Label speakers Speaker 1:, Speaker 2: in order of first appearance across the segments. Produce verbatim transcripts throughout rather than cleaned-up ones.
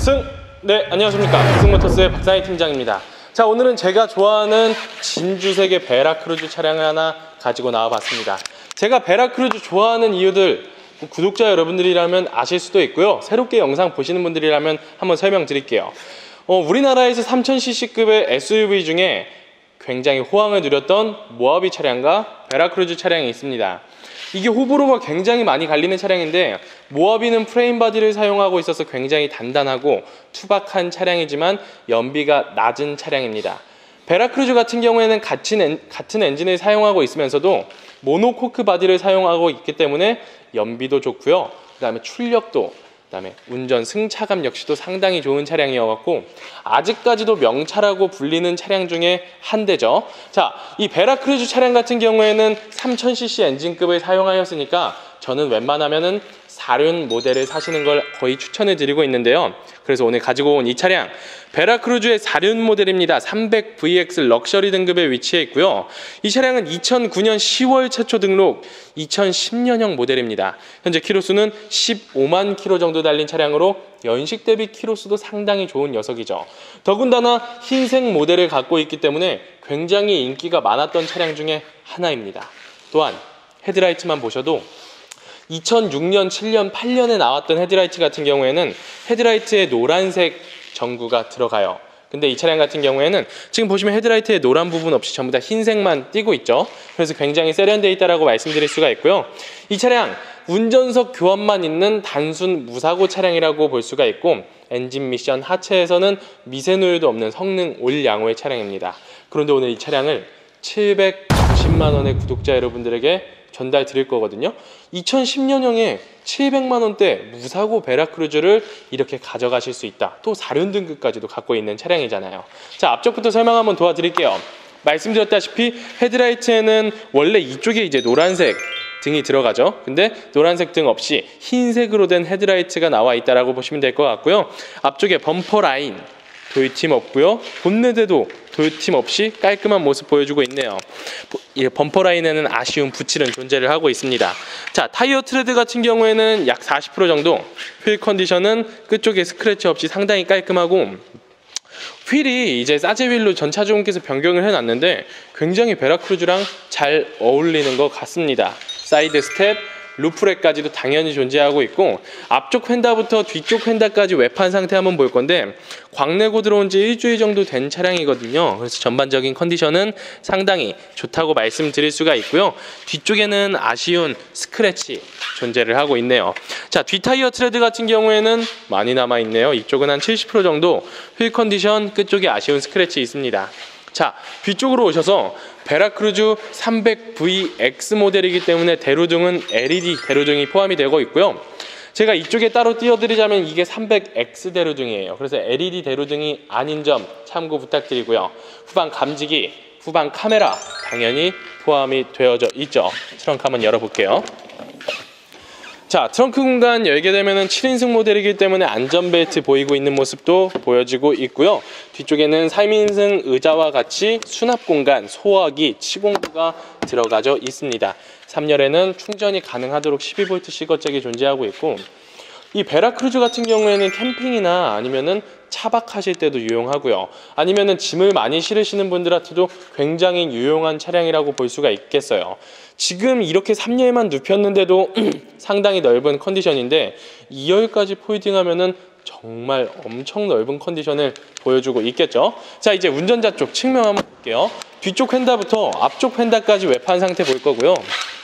Speaker 1: 승! 네, 안녕하십니까. 승모터스의 박상희 팀장입니다. 자, 오늘은 제가 좋아하는 진주색의 베라크루즈 차량을 하나 가지고 나와봤습니다. 제가 베라크루즈 좋아하는 이유들 구독자 여러분들이라면 아실 수도 있고요. 새롭게 영상 보시는 분들이라면 한번 설명드릴게요. 어, 우리나라에서 삼천 씨씨급의 에스유브이 중에 굉장히 호황을 누렸던 모하비 차량과 베라크루즈 차량이 있습니다. 이게 호불호가 굉장히 많이 갈리는 차량인데, 모하비는 프레임 바디를 사용하고 있어서 굉장히 단단하고 투박한 차량이지만 연비가 낮은 차량입니다. 베라크루즈 같은 경우에는 같은, 엔, 같은 엔진을 사용하고 있으면서도 모노코크 바디를 사용하고 있기 때문에 연비도 좋고요. 그 다음에 출력도, 그 다음에 운전 승차감 역시도 상당히 좋은 차량이어서 아직까지도 명차라고 불리는 차량 중에 한 대죠. 자, 이 베라크루즈 차량 같은 경우에는 삼천 씨씨 엔진급을 사용하였으니까 저는 웬만하면은 사륜 모델을 사시는 걸 거의 추천을 드리고 있는데요. 그래서 오늘 가지고 온 이 차량, 베라크루즈의 사륜 모델입니다. 삼백 브이엑스 럭셔리 등급에 위치해 있고요. 이 차량은 이천구 년 시월 최초 등록, 이천십 년형 모델입니다. 현재 키로수는 십오만 킬로 정도 달린 차량으로 연식 대비 키로수도 상당히 좋은 녀석이죠. 더군다나 흰색 모델을 갖고 있기 때문에 굉장히 인기가 많았던 차량 중에 하나입니다. 또한 헤드라이트만 보셔도 이천육 년, 칠 년, 팔 년에 나왔던 헤드라이트 같은 경우에는 헤드라이트에 노란색 전구가 들어가요. 근데 이 차량 같은 경우에는 지금 보시면 헤드라이트에 노란 부분 없이 전부 다 흰색만 띄고 있죠. 그래서 굉장히 세련되어 있다고 말씀드릴 수가 있고요. 이 차량 운전석 교환만 있는 단순 무사고 차량이라고 볼 수가 있고, 엔진 미션 하체에서는 미세누율도 없는 성능 올 양호의 차량입니다. 그런데 오늘 이 차량을 칠백구십만 원의 구독자 여러분들에게 전달 드릴 거거든요. 이천십 년형에 칠백만 원대 무사고 베라크루즈를 이렇게 가져가실 수 있다. 또 사륜 등급까지도 갖고 있는 차량이잖아요. 자, 앞쪽부터 설명 한번 도와드릴게요. 말씀드렸다시피 헤드라이트에는 원래 이쪽에 이제 노란색 등이 들어가죠. 근데 노란색 등 없이 흰색으로 된 헤드라이트가 나와 있다라고 보시면 될 것 같고요. 앞쪽에 범퍼 라인 도유팀 없고요. 본네드도 도유팀 없이 깔끔한 모습 보여주고 있네요. 이 범퍼 라인에는 아쉬운 붓칠은 존재를 하고 있습니다. 자, 타이어 트레드 같은 경우에는 약 사십 퍼센트 정도, 휠 컨디션은 끝쪽에 스크래치 없이 상당히 깔끔하고, 휠이 이제 사제 휠로 전 차주분께서 변경을 해놨는데 굉장히 베라크루즈랑 잘 어울리는 것 같습니다. 사이드 스텝, 루프렉까지도 당연히 존재하고 있고, 앞쪽 휀다부터 뒤쪽 휀다까지 외판 상태 한번 볼 건데 광내고 들어온 지 일주일 정도 된 차량이거든요. 그래서 전반적인 컨디션은 상당히 좋다고 말씀드릴 수가 있고요. 뒤쪽에는 아쉬운 스크래치 존재를 하고 있네요. 자, 뒷타이어 트레드 같은 경우에는 많이 남아있네요. 이쪽은 한 칠십 퍼센트 정도, 휠 컨디션 끝쪽에 아쉬운 스크래치 있습니다. 자, 뒤쪽으로 오셔서 베라크루즈 삼백 브이엑스 모델이기 때문에 대로등은 엘이디 대로등이 포함이 되고 있고요. 제가 이쪽에 따로 띄워드리자면 이게 삼백 엑스 대로등이에요. 그래서 엘이디 대로등이 아닌 점 참고 부탁드리고요. 후방 감지기, 후방 카메라 당연히 포함이 되어져 있죠. 트렁크 한번 열어볼게요. 자, 트렁크 공간 열게 되면은 칠 인승 모델이기 때문에 안전벨트 보이고 있는 모습도 보여지고 있고요. 뒤쪽에는 삼 인승 의자와 같이 수납 공간, 소화기, 치공구가 들어가져 있습니다. 삼 열에는 충전이 가능하도록 십이 볼트 시거잭이 존재하고 있고, 이 베라크루즈 같은 경우에는 캠핑이나 아니면은 차박하실 때도 유용하고요. 아니면은 짐을 많이 실으시는 분들한테도 굉장히 유용한 차량이라고 볼 수가 있겠어요. 지금 이렇게 삼 열만 눕혔는데도 상당히 넓은 컨디션인데 이 열까지 폴딩하면은 정말 엄청 넓은 컨디션을 보여주고 있겠죠. 자, 이제 운전자 쪽 측면 한번 볼게요. 뒤쪽 휀다부터 앞쪽 휀다까지 외판 상태 볼 거고요.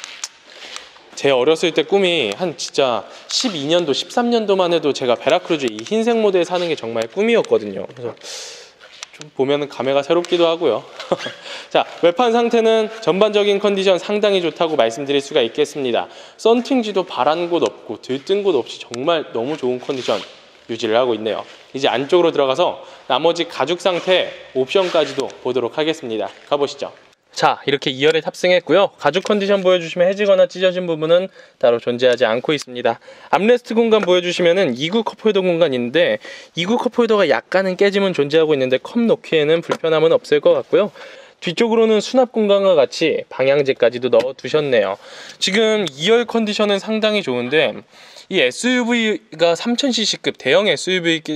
Speaker 1: 제 어렸을 때 꿈이 한 진짜 십이 년도, 십삼 년도만 해도 제가 베라크루즈 이 흰색 모델 사는 게 정말 꿈이었거든요. 그래서 좀 보면은 감회가 새롭기도 하고요. 자, 외판 상태는 전반적인 컨디션 상당히 좋다고 말씀드릴 수가 있겠습니다. 썬팅지도 바란 곳 없고 들뜬 곳 없이 정말 너무 좋은 컨디션 유지를 하고 있네요. 이제 안쪽으로 들어가서 나머지 가죽 상태 옵션까지도 보도록 하겠습니다. 가보시죠. 자, 이렇게 이 열에 탑승했고요. 가죽 컨디션 보여주시면 해지거나 찢어진 부분은 따로 존재하지 않고 있습니다. 암레스트 공간 보여주시면은 이구 컵홀더 공간이 있는데 이구 컵홀더가 약간은 깨짐은 존재하고 있는데 컵 놓기에는 불편함은 없을 것 같고요. 뒤쪽으로는 수납 공간과 같이 방향제까지도 넣어 두셨네요. 지금 이 열 컨디션은 상당히 좋은데 이 에스유브이가 삼천 씨씨급 대형 에스유브이이기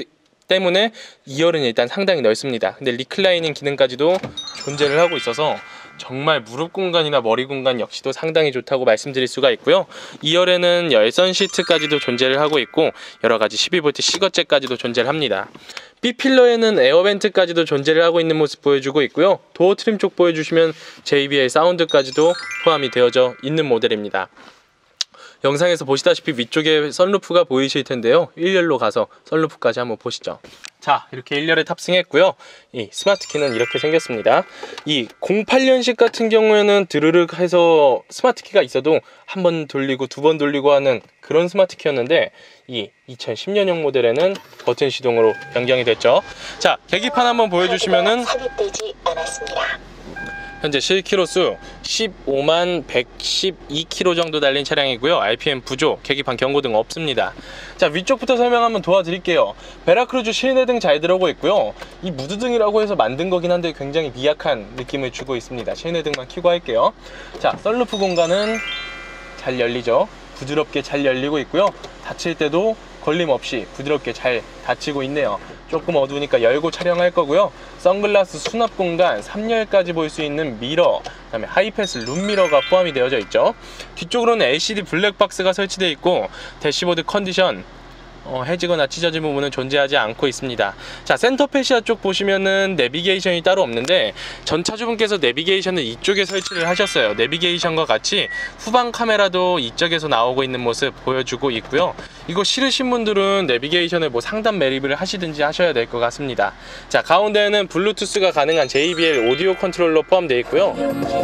Speaker 1: 때문에 이 열은 일단 상당히 넓습니다. 근데 리클라이닝 기능까지도 존재를 하고 있어서 정말 무릎 공간이나 머리 공간 역시도 상당히 좋다고 말씀드릴 수가 있고요. 이 열에는 열선 시트까지도 존재를 하고 있고 여러가지 십이 볼트 시거잭까지도 존재를 합니다. B필러에는 에어벤트까지도 존재를 하고 있는 모습 보여주고 있고요. 도어 트림 쪽 보여주시면 제이비엘 사운드까지도 포함이 되어져 있는 모델입니다. 영상에서 보시다시피 위쪽에 선루프가 보이실 텐데요. 일 열로 가서 선루프까지 한번 보시죠. 자, 이렇게 일 열에 탑승했고요. 이 스마트키는 이렇게 생겼습니다. 이 공팔 년식 같은 경우에는 드르륵 해서 스마트키가 있어도 한 번 돌리고 두 번 돌리고 하는 그런 스마트키였는데 이 이천십 년형 모델에는 버튼 시동으로 변경이 됐죠. 자, 계기판 한번 보여주시면은 삽입되지 않았습니다. 현재 실키로수 십오만 백십이 킬로미터 정도 달린 차량이고요. 알피엠 부조, 계기판 경고등 없습니다. 자, 위쪽부터 설명 한번 도와드릴게요. 베라크루즈 실내등 잘 들어오고 있고요. 이 무드등이라고 해서 만든 거긴 한데 굉장히 미약한 느낌을 주고 있습니다. 실내등만 켜고 할게요. 자, 썬루프 공간은 잘 열리죠. 부드럽게 잘 열리고 있고요. 닫힐 때도 걸림없이 부드럽게 잘 닫히고 있네요. 조금 어두우니까 열고 촬영할 거고요. 선글라스 수납 공간, 삼 열까지 볼 수 있는 미러, 그 다음에 하이패스 룸미러가 포함이 되어져 있죠. 뒤쪽으로는 엘시디 블랙박스가 설치되어 있고 대시보드 컨디션 어, 해지거나 찢어진 부분은 존재하지 않고 있습니다. 자, 센터 패시아 쪽 보시면은 내비게이션이 따로 없는데 전 차주분께서 내비게이션을 이쪽에 설치를 하셨어요. 내비게이션과 같이 후방 카메라도 이쪽에서 나오고 있는 모습 보여주고 있고요. 이거 싫으신 분들은 내비게이션을 뭐 상단 매립을 하시든지 하셔야 될 것 같습니다. 자, 가운데에는 블루투스가 가능한 제이비엘 오디오 컨트롤러 포함되어 있고요.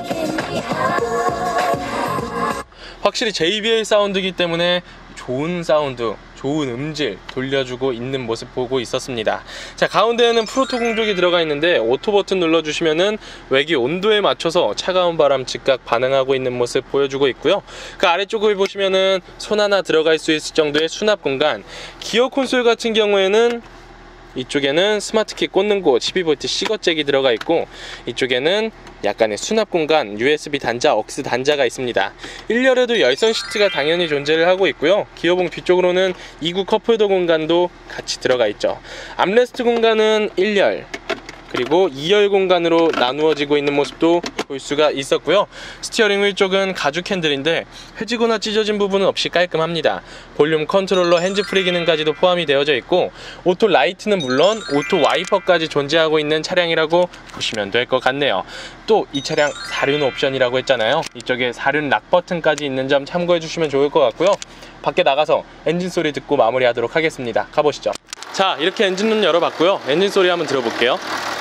Speaker 1: 확실히 제이비엘 사운드이기 때문에 좋은 사운드, 좋은 음질 돌려주고 있는 모습 보고 있었습니다. 자, 가운데에는 프로토 공조기 들어가 있는데 오토 버튼 눌러주시면은 외기 온도에 맞춰서 차가운 바람 즉각 반응하고 있는 모습 보여주고 있고요. 그 아래쪽을 보시면은 손 하나 들어갈 수 있을 정도의 수납 공간, 기어 콘솔 같은 경우에는 이쪽에는 스마트키 꽂는 곳 십이 볼트 시거잭이 들어가 있고 이쪽에는 약간의 수납 공간, 유에스비 단자, 억스 단자가 있습니다. 일 열에도 열선 시트가 당연히 존재를 하고 있고요. 기어봉 뒤쪽으로는 이 구 컵홀더 공간도 같이 들어가 있죠. 암레스트 공간은 일 열 그리고 이 열 공간으로 나누어지고 있는 모습도 볼 수가 있었고요. 스티어링 휠 쪽은 가죽 핸들인데 해지거나 찢어진 부분은 없이 깔끔합니다. 볼륨 컨트롤러 핸즈프리 기능까지도 포함이 되어져 있고 오토 라이트는 물론 오토 와이퍼까지 존재하고 있는 차량이라고 보시면 될 것 같네요. 또 이 차량 사륜 옵션이라고 했잖아요. 이쪽에 사륜 락 버튼까지 있는 점 참고해 주시면 좋을 것 같고요. 밖에 나가서 엔진 소리 듣고 마무리하도록 하겠습니다. 가보시죠. 자, 이렇게 엔진문 열어봤고요. 엔진 소리 한번 들어볼게요.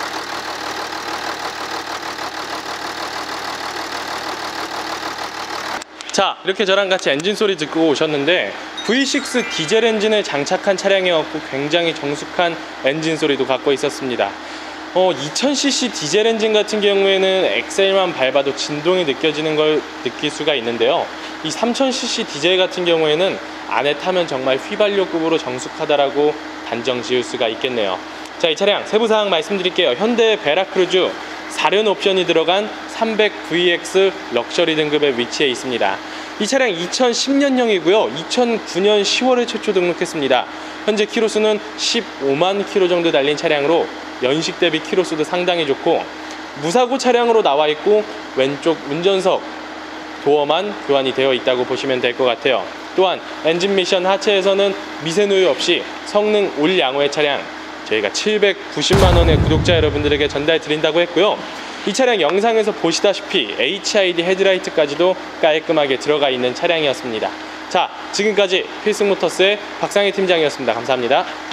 Speaker 1: 자, 이렇게 저랑 같이 엔진 소리 듣고 오셨는데 브이 식스 디젤 엔진을 장착한 차량이었고 굉장히 정숙한 엔진 소리도 갖고 있었습니다. 어, 이천 씨씨 디젤 엔진 같은 경우에는 엑셀만 밟아도 진동이 느껴지는 걸 느낄 수가 있는데요. 이 삼천 씨씨 디젤 같은 경우에는 안에 타면 정말 휘발유급으로 정숙하다라고 단정 지을 수가 있겠네요. 자, 이 차량 세부사항 말씀드릴게요. 현대 베라크루즈 사륜 옵션이 들어간 삼백 브이엑스 럭셔리 등급에 위치해 있습니다. 이 차량 이천십 년형이고요. 이천구 년 시월에 최초 등록했습니다. 현재 키로수는 십오만 킬로미터 정도 달린 차량으로 연식 대비 키로수도 상당히 좋고 무사고 차량으로 나와 있고 왼쪽 운전석 도어만 교환이 되어 있다고 보시면 될 것 같아요. 또한 엔진 미션 하체에서는 미세누유 없이 성능 올 양호의 차량 저희가 칠백구십만 원의 구독자 여러분들에게 전달 드린다고 했고요. 이 차량 영상에서 보시다시피 에이치아이디 헤드라이트까지도 깔끔하게 들어가 있는 차량이었습니다. 자, 지금까지 필승모터스의 박상희 팀장이었습니다. 감사합니다.